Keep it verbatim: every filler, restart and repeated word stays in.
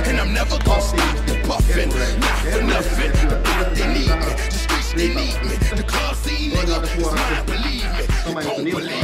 and I'm never gonna stop the puffin'. Not for nothing, the block they need me, the streets they need me, the club scene nigga, it's mine, believe me, don't believe